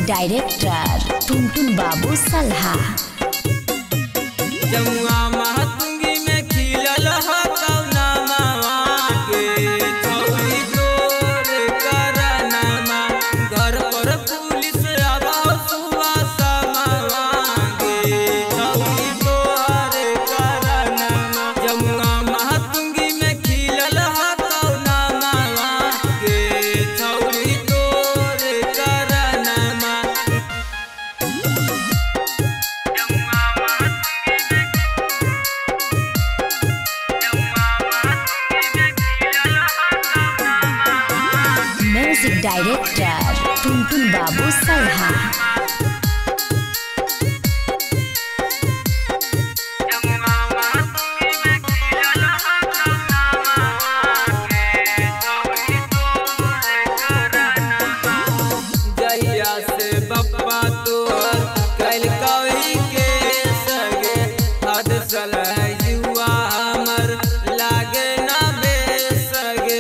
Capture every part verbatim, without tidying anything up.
Director टुनटुन बाबू सलहा। जमुआ महतुंगी में खिलल ह कौना मावा के छौरी तोर करनमा घर पर पुलिस आबाओ सुबह समावा के छौरी तोर करनमा। जमुआ महतुंगी में खिलल ह कौना मावा के छौरी तोर करनमा। म्यूजिक डायरेक्टर टुनटुन बाबू सलहा। जहिया से बप्पा तोर कैल कवि के सगे हद सलह युवा हमर लागे ना बेसगे।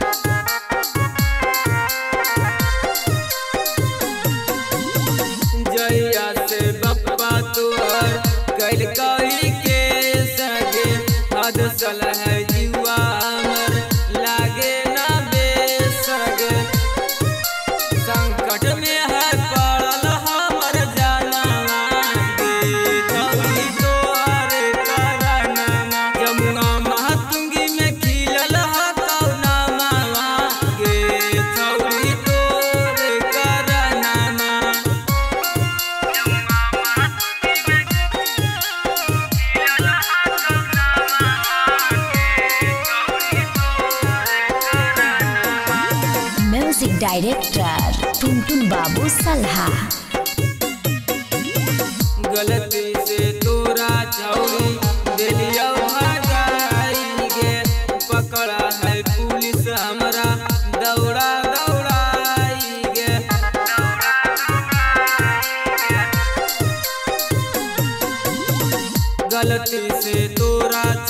जहिया से बप्पा तोर कैल कवि के सगे हद सलह युवा हमर लागे ना बेसगे। संकट में है पड़ल हमर जानवा के छौरी तोर करनमा। जमुआ महतुंगी में खिलल ह कौना मावा के छौरी तोर करनमा। म्यूजिक डायरेक्टर टुनटुन बाबू सलहा। गलती से तोरा छौरी दिलिया भगाई गे पकड़ा है पुलिस हमरा दौड़ा दौड़ाई गे। गलती से तोरा